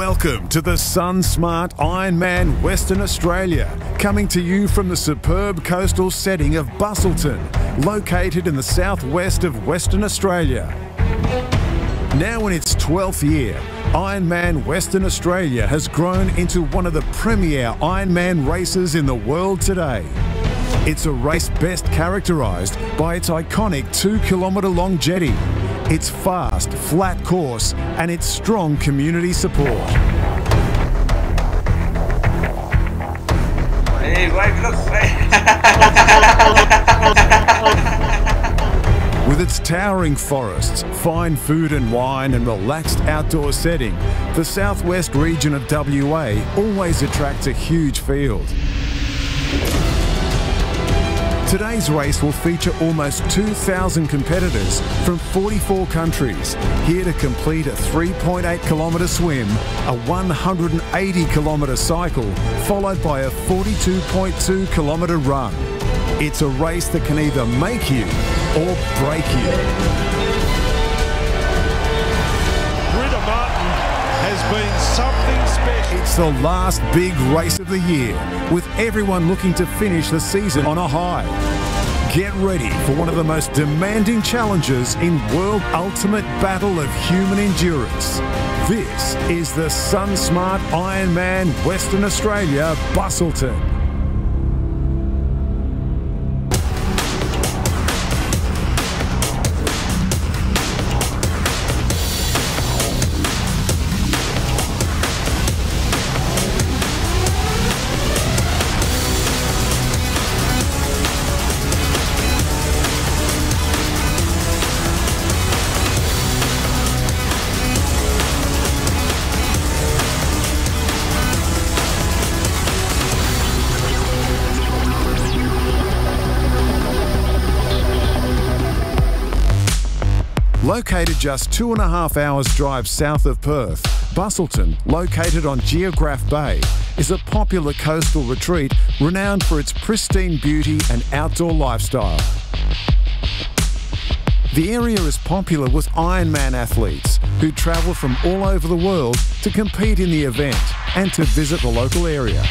Welcome to the SunSmart Ironman Western Australia, coming to you from the superb coastal setting of Busselton, located in the southwest of Western Australia. Now in its 12th year, Ironman Western Australia has grown into one of the premier Ironman races in the world today. It's a race best characterised by its iconic 2-kilometre-long jetty, its fast, flat course, and its strong community support. Hey, wait, look. With its towering forests, fine food and wine, and relaxed outdoor setting, the southwest region of WA always attracts a huge field. Today's race will feature almost 2,000 competitors from 44 countries, here to complete a 3.8 kilometre swim, a 180 kilometre cycle, followed by a 42.2 kilometre run. It's a race that can either make you or break you. Britta Martin has been something special. It's the last big race of the year, with everyone looking to finish the season on a high. Get ready for one of the most demanding challenges in World Ultimate Battle of Human Endurance. This is the SunSmart Ironman Western Australia, Busselton. Located just 2.5 hours drive south of Perth, Busselton, located on Geograph Bay, is a popular coastal retreat renowned for its pristine beauty and outdoor lifestyle. The area is popular with Ironman athletes who travel from all over the world to compete in the event and to visit the local area.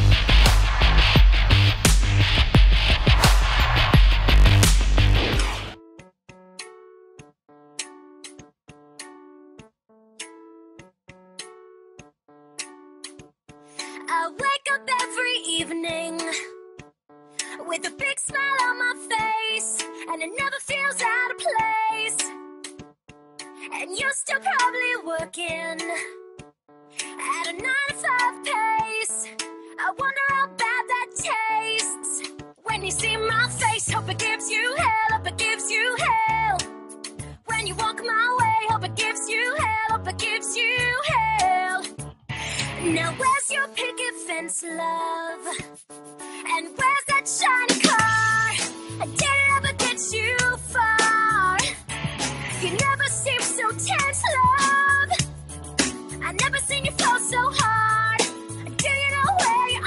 I wake up every evening with a big smile on my face, and it never feels out of place. And you're still probably working at a 9-to-5 pace. I wonder how bad that tastes when you see my face. Hope it gives you hell, hope it gives you hell. When you walk my way, hope it gives you hell, hope it gives you hell. Now where's your picket fence, love? And where's that shiny car? Did it ever get you far? You never seem so tense, love. I never seen you fall so hard. Do you know where you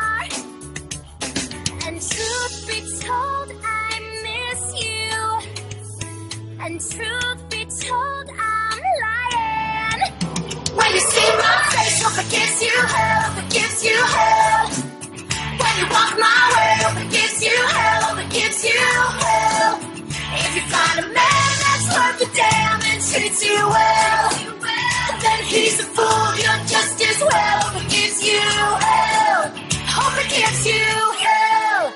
are? And truth be told, I miss you. And truth be told, I'm lying. When you see my face, hope it gives you hell, hope it gives you hell. When you walk my way, hope it gives you hell, hope it gives you hell. If you find a man that's worth the damn and treats you well, then he's a fool, you're just as well. Hope it gives you hell, hope it gives you hell.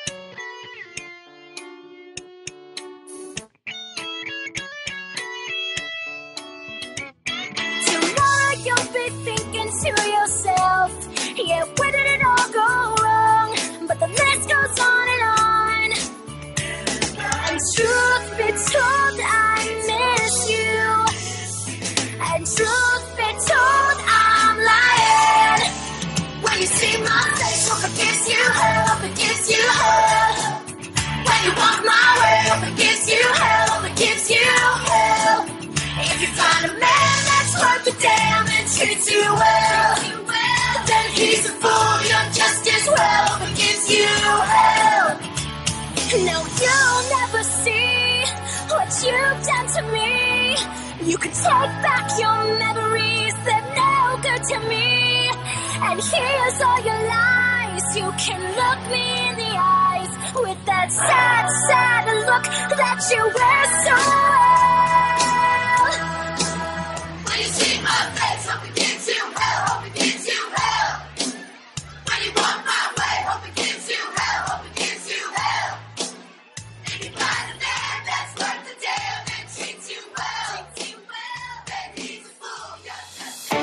Tomorrow you'll be thinking to yourself, yeah, where did it all go wrong? But the list goes on and on. And truth be told, I miss you. And truth be told, I'm lying. When you see my face, hope it gives you hell, hope it gives you hell. When you walk my way, hope it gives you hell, hope it gives you hell. If you find a man that's worth the damn and treats you well, then he's a fool, you're just as well. Hope it gives you hell. No, you'll never see what you've done to me. You can take back your memories, they're no good to me. And here's all your lies. You can look me in the eyes with that sad, sad look that you wear so well. When you see my face, hope it gets you well, hope it gets you well. When you walk my way, hope it gets you well, hope it gets you well. And you find a man that's worth the damn and treats you well, then he's a fool, you're just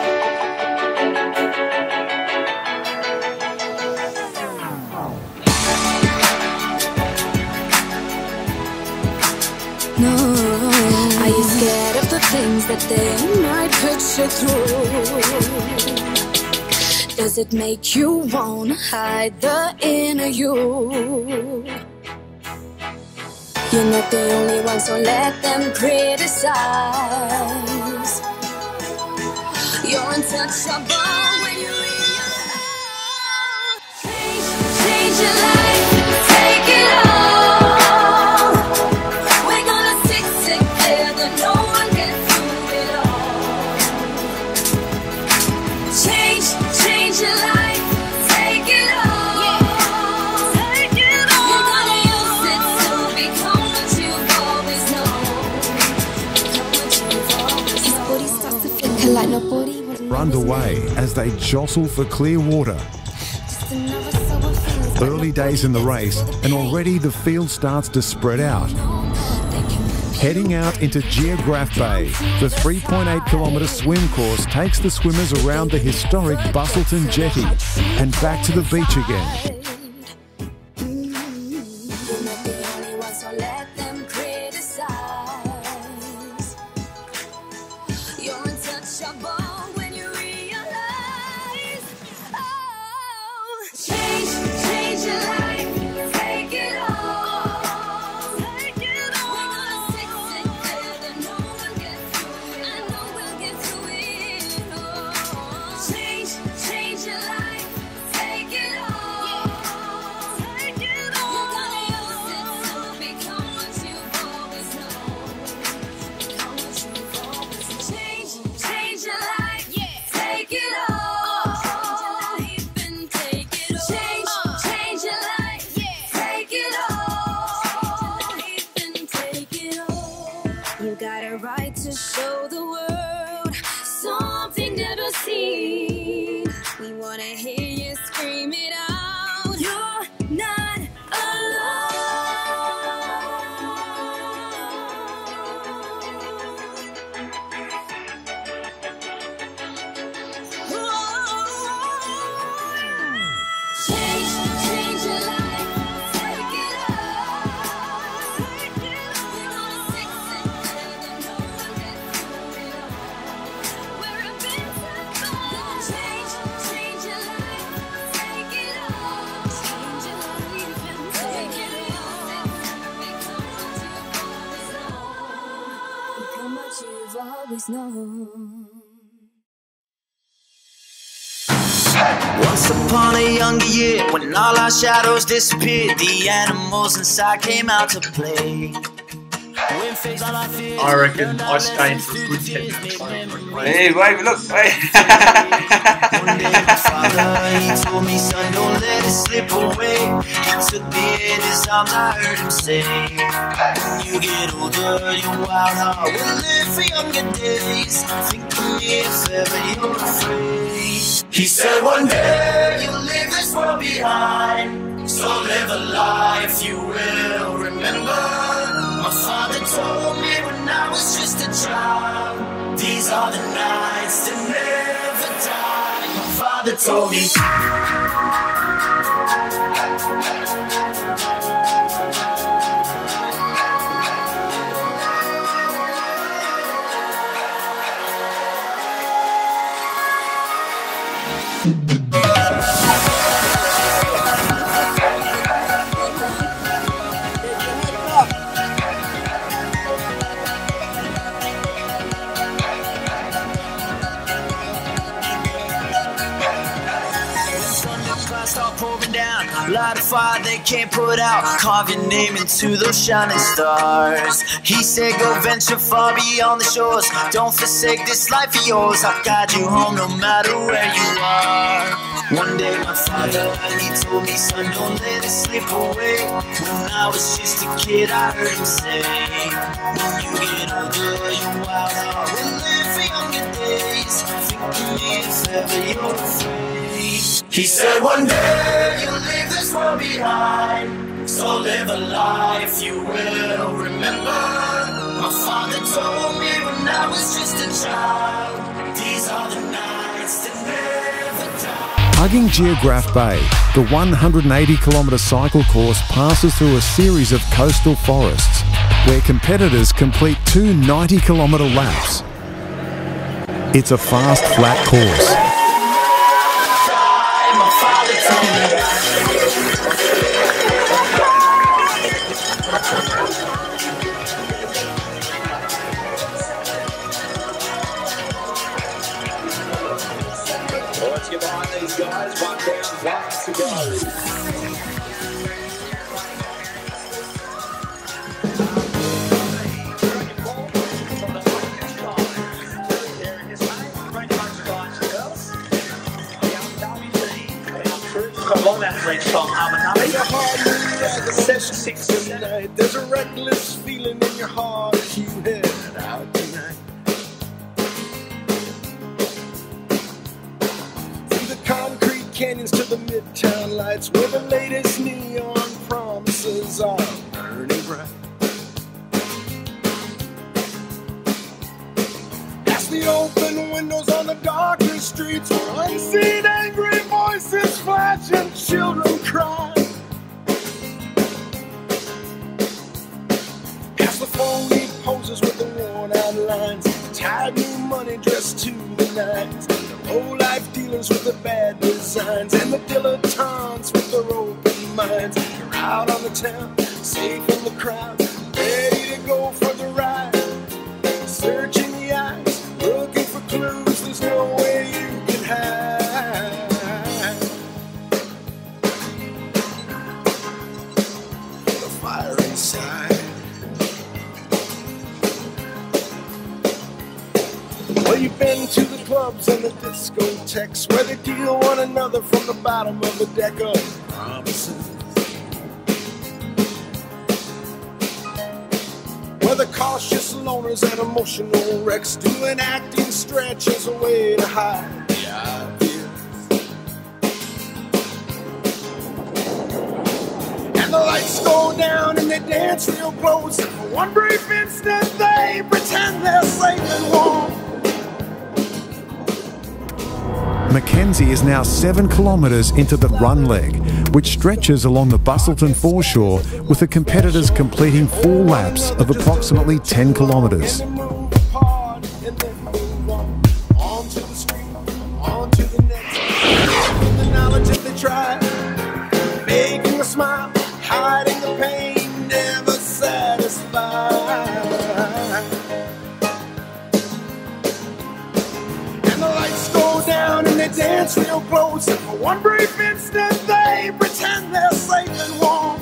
No, are you scared of the things that they might put you through? Does it make you wanna hide the inner you? You're not the only one, so let them criticize. You're untouchable when you realize. Change your life, take it all. We're gonna stick together, no one can through it all. Change your life, take it all. Take it all. You're gonna use it to become what you've always known. Become what you've always known. His body starts to flicker like nobody would know. Underway as they jostle for clear water. Early days in the race, and already the field starts to spread out. Heading out into Geograph Bay, the 3.8-kilometre swim course takes the swimmers around the historic Bustleton Jetty and back to the beach again. You're not the only one, so let them criticize. You're untouchable when you realize. Oh, change your life, take it all. Take it all. We're gonna stick together, no one gets through it. I know we'll get through it all. Change your life, take it all. Take it all. You're gonna use it to become what you've always known. Become what you've always known. Change your life, take it all. Change your life and take it all. Change your life, take it all. And take it all. You got a right to show the world something never seen. We wanna hear you scream it out. You're not alone. Change your life, take it all. Take it all. We're gonna stick together, no one gets through it all. We're invincible. Change your life, take it all. Change your life and take it all. Become what you've always known. Once upon a younger year, when all our shadows disappeared, the animals inside came out to play. I reckon I stand for good techniques. Hey, wait, look, wait. One day my father, he told me, son, don't let it slip away. He took me in his arms, I heard him say, when you get older, your wild heart will live for younger days. Think of me if ever you're afraid. He said one day you'll leave this world behind, so live a life you will remember. My father told me when I was just a child, these are the nights that never die. My father told me. stars start pouring down. Light a fire they can't put out. Carve your name into those shining stars. He said go venture far beyond the shores. Don't forsake this life of yours. I'll guide you home no matter where you are. One day my father, he told me, son, don't let it slip away. When I was just a kid, I heard him say, when you get older, you wild out and live for younger days. Think of me if ever you're afraid. He said one day you'll leave this world behind, so live a life you will remember. My father told me when I was just a child, these are the nights that never die. Hugging Geograph Bay, the 180-kilometre cycle course passes through a series of coastal forests where competitors complete 2 90-kilometre laps. It's a fast, flat course. Let's get behind these guys. 1 down, 1 to go. Along that red song, Session 6 tonight. There's a reckless feeling in your heart as you head out tonight. Through the concrete canyons to the midtown lights, where the latest neon promises are burning bright. Past the open windows on the darker streets, where unseen angry voices flash and children cry. Past the phony poses with the worn out lines, tired new money dressed to the nines, the low life dealers with the bad designs, and the dilettantes with their open minds. You're out on the town, safe in the crowd, ready to go for the ride, searching the eyes, looking for clues. There's no way you can hide. The fire inside. Well, you've been to the clubs and the discotheques where they deal one another from the bottom of the deck of promises. Where the cautious loners and emotional wrecks do an acting stretch as a way to hide the obvious. And the lights go down and they dance real close, and for one brief instant they pretend they're safe and warm. Mackenzie is now 7 kilometres into the run leg, which stretches along the Bustleton foreshore, with the competitors completing 4 laps of approximately 10 kilometres. And they move apart and then move on to the street, on to the next. The knowledge that they try, making a smile, hiding the pain, never satisfied. And the lights go down and they dance real close, and for one brief instant they pretend they're safe and warm.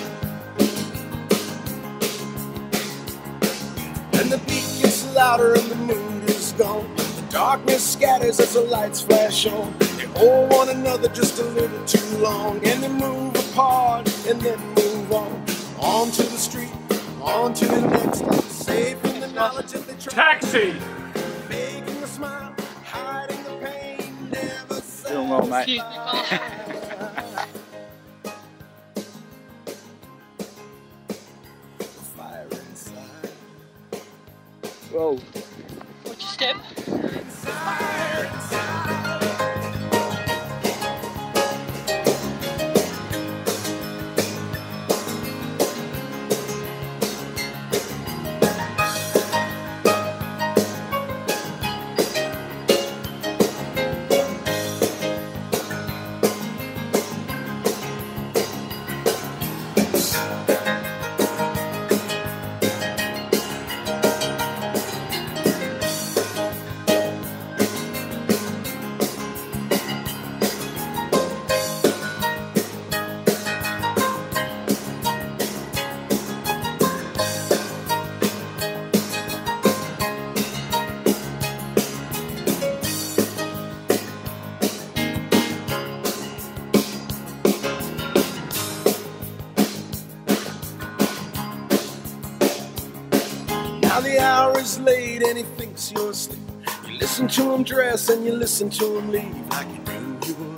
And the beat gets louder and the mood is gone. The darkness scatters as the lights flash on. They hold one another just a little too long, and they move apart and then move on to the street, on to the next. Safe in the knowledge that they try. Taxi! Making a smile, hiding the pain, never Doing well, mate. fire inside. Whoa. Watch your step. Fire inside. the hour is late and he thinks you're asleep. You listen to him dress and you listen to him leave like you knew you would.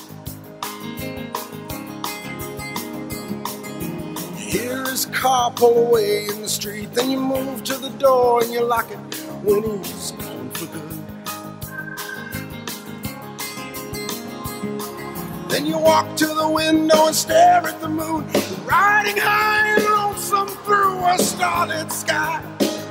You hear his car pull away in the street, then you move to the door and you lock it when he's gone for good. Then you walk to the window and stare at the moon, riding high and lonesome through a starlit sky.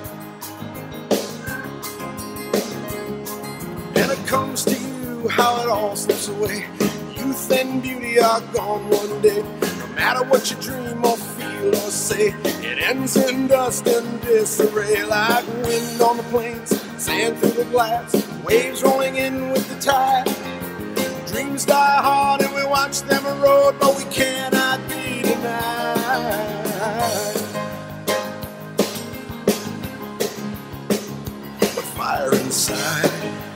And it comes to you how it all slips away. Youth and beauty are gone one day. No matter what you dream or feel or say, it ends in dust and disarray. Like wind on the plains, sand through the glass, waves rolling in with the tide. Dreams die hard and we watch them erode, but we cannot be denied. But fire inside,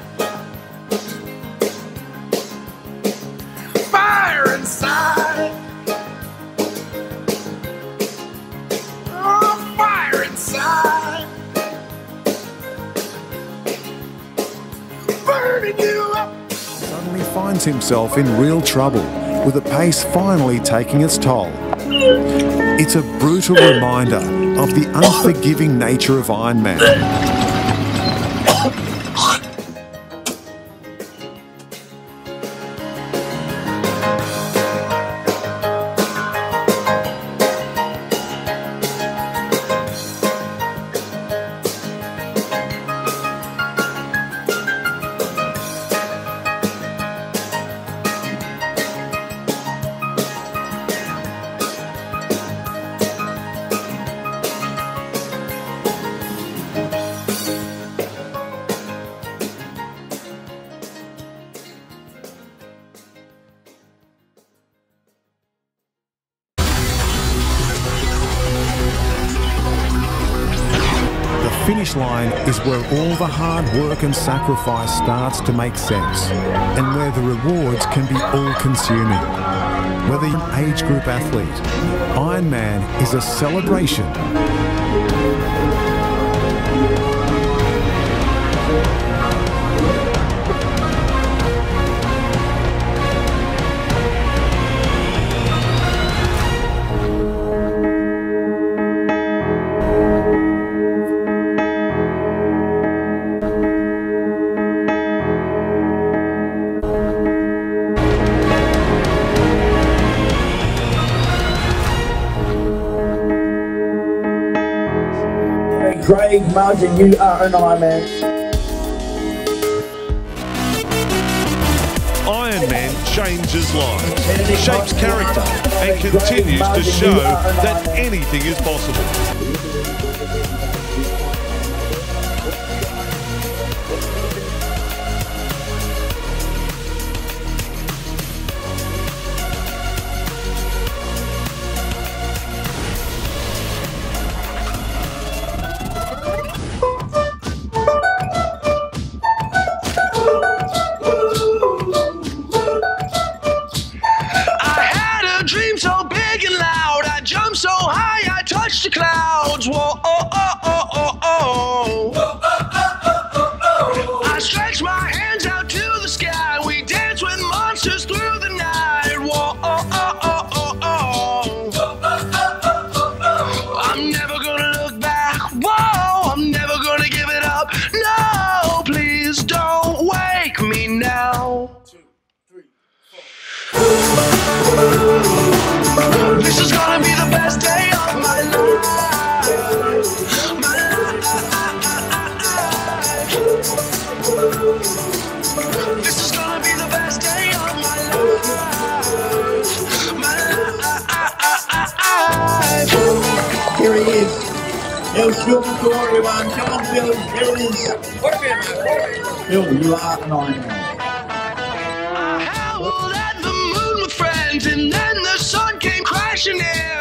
fire inside, oh, fire inside, burning you up. Suddenly finds himself in real trouble, with the pace finally taking its toll. It's a brutal reminder of the unforgiving nature of Iron Man. The finish line is where all the hard work and sacrifice starts to make sense, and where the rewards can be all-consuming. Whether you're an age group athlete, Iron Man is a celebration. Craig Martin, you are an Iron Man. Iron Man changes lives, shapes character, and continues to show that anything is possible. So high, I touched the clouds. Whoa, oh, oh, oh, oh, oh. Whoa, oh, oh, oh, oh, oh. I stretched my hands out to the sky. We danced with monsters through the night. Whoa, oh, oh, oh, oh, oh. Whoa, oh, oh, oh, oh, oh. I'm never gonna look back. Whoa, I'm never gonna give it up. No, please don't wake me now. 2, 3, 4. This is gonna be the best day of my life. My life. This is gonna be the best day of my life. My life. Here he is. El Silver to everyone. Come on, Bill. Here it is. Bill, you are an Iron Man. I howled at the moon with friends, and then the sun came crashing in.